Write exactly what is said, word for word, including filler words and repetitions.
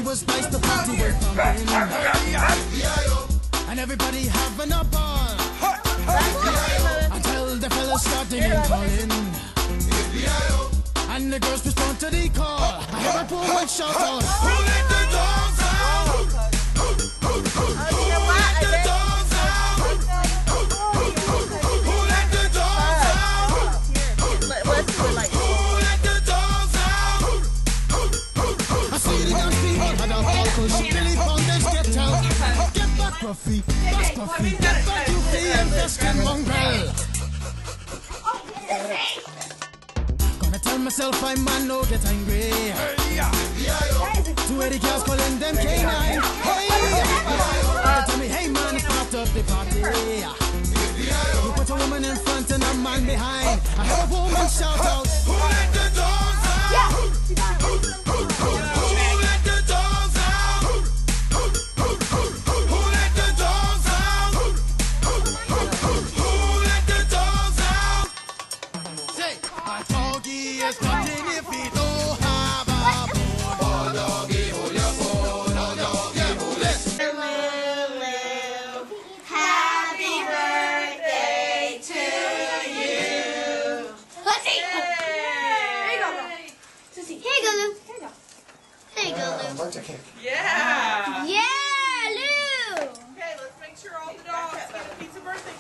was nice, the party was pumping. And everybody having a ball. Until the fellas started in calling. And the girls respond to the call. I heard a woman shout out, who let the dogs out? Who let the dogs out? Who let the dogs out? Who let the dogs out? I see the young people had a ball, cause she really found this get out. Get back, Puffy, back, Puffy, get back, you fee and festin' mongrel. Gonna tell myself I'm man, no get angry. Two eighty girls calling them K nine. Hey, gonna tell me, hey man, start up the party. You put a woman in front and a man behind. I have a woman shout out, who let the dogs out? Who let the dogs out? Who let the dogs out? Who let the dogs out? Say, a doggy is nothing if he don't have a bone. Oh doggy, hold your bone. Oh doggy, hold it. Happy birthday to you. Let's see. There you go. Here you go, Lou. Here you go. There you go, Lou. Bunch of cake. Yeah.